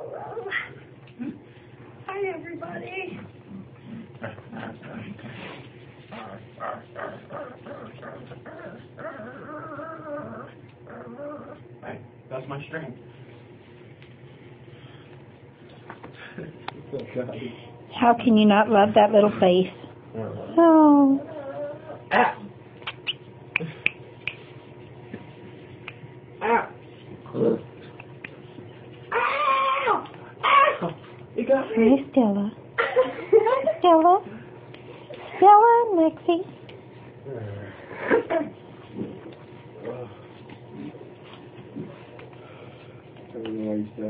Hi, everybody. Hey, that's my strength. How can you not love that little face? Oh. Ah. Ah. Ow! Ow! You got me. Hi, Stella. Stella. Stella and Lexi. I don't know why you said